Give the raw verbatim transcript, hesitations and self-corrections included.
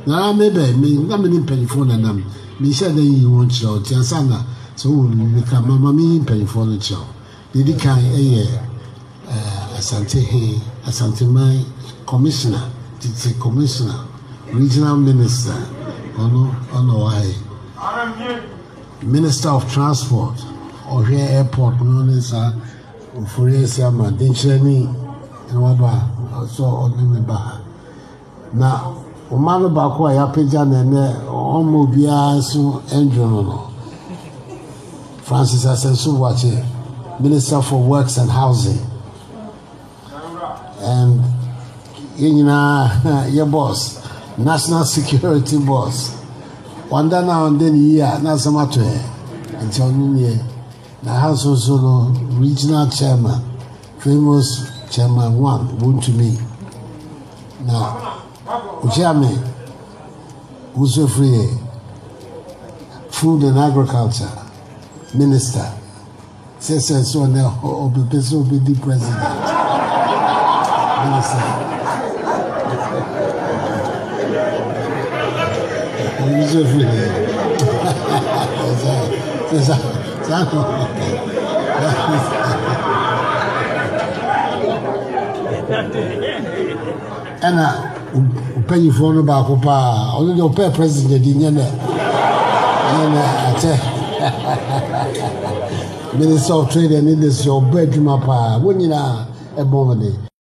na maybe me na me mpanyifo na nam me sha dan yi won chiro ti ansana so me ka mama me mpanyifo no chiro didi kan eye eh asante he asante mai commissioner titi commissioner regional minister ono ono why Minister of Transport or here airport no nisa ofure sia ma dencheni enwaba so onime ba na o manu ba ko ya peja na ne omo bia so enjono no Francis Asensu Wache, Minister for Works and Housing, and you know your boss, National Security boss. One day now and then yeah, na samato until new year. Na house also no regional chairman, famous chairman one, won to me. Now, Ujame, who's free, food and agriculture minister, says so now, or be the president. Minister. Who's free? And I pay for no back up, only your pay president in your Minister of Trade and Industry, your bedroom up, when you are a bomb.